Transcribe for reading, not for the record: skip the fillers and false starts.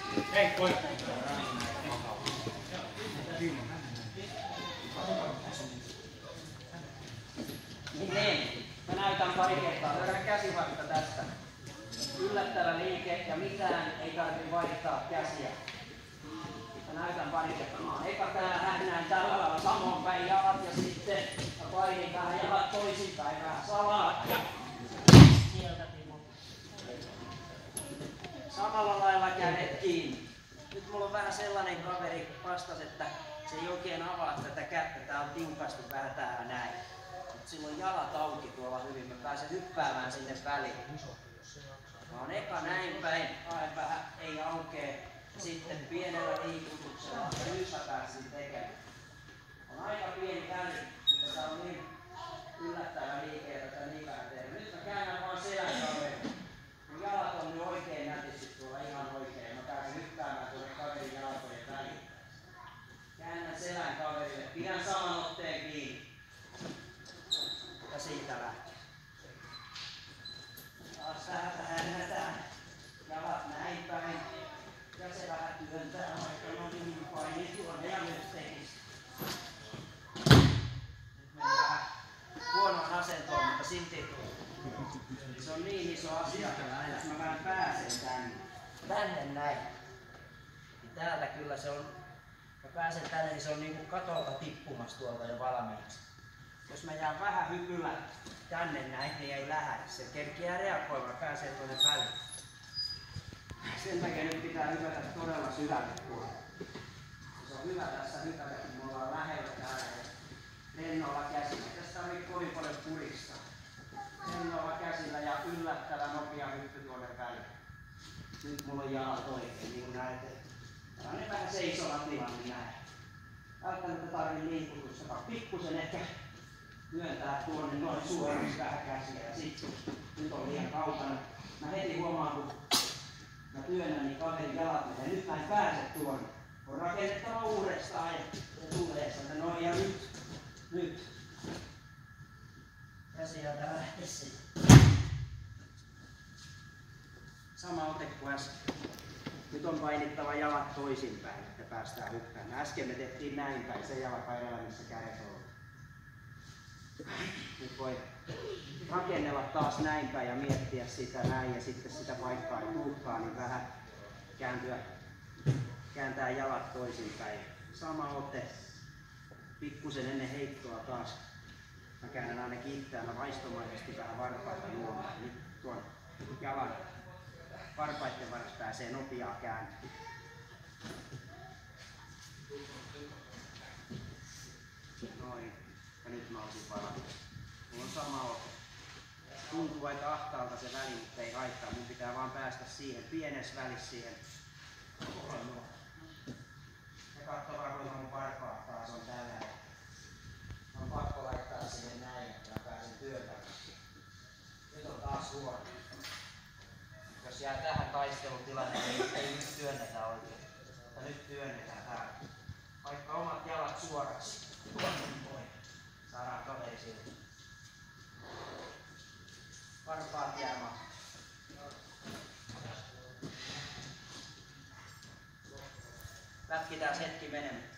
Hei, pois. Niin, mä näytän pari kertaa. Löydän käsivartta tästä. Yllättävä liike ja mitään ei tarvitse vaihtaa käsiä. Mä näytän pari kertaa. No, eka täällä näin tällä lailla samoin päin jalat ja sitten mä painin vähän jalat toisinpäin vähän salaa. Ja sieltä Timo. Samalla lailla kädet kiinni. Nyt mulla on vähän sellainen kaveri vastas, että se ei oikein avaa tätä kättä. Tää on tiukasti vähän täällä näin. Mut sillä on jalat auki tuolla hyvin. Mä pääsen hyppäämään sinne väliin. Mä oon eka näin päin, haen vähän, ei aukee. Sitten pienellä liikutuksella hypätään sen tekemään. On aika pieni väli, mutta tää on niin yllättävä liike, että tätä niin vähän tehdään. Nyt mä käännän vaan selän kaverin. Mun jalat on nyt oikein nätisti tuolla ihan oikein. Mä pääsen hyppäämään tuonne kaverin jalkojen väliin. Käännän selän kaverille. Pidän saman otteen kiinni. Ja siitä lähtee. Taas vähän hätään. Jalat näin päin. Ja se vähän työntää, vaikka no niin paini tuonne ja nyt tekisi. Nyt meni vähän huonoon asentoon, mutta silti se on niin iso asia, että mä vähän pääsen tänne näin. Niin täältä kyllä se on, mä pääsen tänne, niin se on niinku katolta tippumassa tuolta jo valmiiksi. Jos mä jään vähän hypyllä tänne näin, niin ei lähde. Se kerkiää reagoimaan, pääsee tuonne väliin. Sen takia nyt pitää hypätä todella syvälle tuolla. Se on hyvä tässä hypätä, kun me ollaan lähellä täällä lennolla käsillä. Tästä on nyt kovin paljon purista. Lennolla käsillä ja yllättävä nopea hyppy tuonne väliin. Nyt mulla on jalat oikein, niin kuin näette. Tää on vähän seisova tilanne näin. Välttämättä tarvii liikutusta, vaan pikkusen ehkä myöntää tuonne noin suoriksi vähän käsiä. Ja sitten nyt on liian kaukana. Mä heti huomaan, kun mä työnnän, niin kaverin jalat menee. Nyt mä en pääse tuonne. On rakennettava uudestaan ja se tulee sieltä. Noin ja nyt. Ja sieltä lähtee sitten. Sama ote kuin äsken. Nyt on painittava jalat toisinpäin, että päästään hyppäämään. Äsken me tehtiin näin päin, se jalka edellä, missä kädet on. Nyt voi rakennella taas näin päin ja miettiä sitä näin ja sitten sitä paikkaa ei tulekaan, niin vähän kääntää jalat toisinpäin. Sama ote, pikkusen ennen heittoa taas. Mä käännän ainakin itseään vaistomaisesti vähän varpaita luomaan. Nyt tuon jalan varpaiden varassa pääsee nopeaa kääntöä. Noin. Ja nyt mä olisin palannut. Mulla on sama ote. Tuntuu aika ahtaalta se väli, mutta ei haittaa. Mun pitää vaan päästä siihen pienessä välissä siihen. Ja katso vaan kuinka mun varpaat taas on tällä. On pakko laittaa siihen näin, että mä pääsen työntämään. Nyt on taas huono. Jos jää tähän taistelutilanne, niin ei nyt työnnetä oikein. Mutta nyt työnnetään täällä. Vaikka omat jalat suoraksi. Saadaan kaveri siltä. Varpaat jäämään. Lätkitään hetki menemään.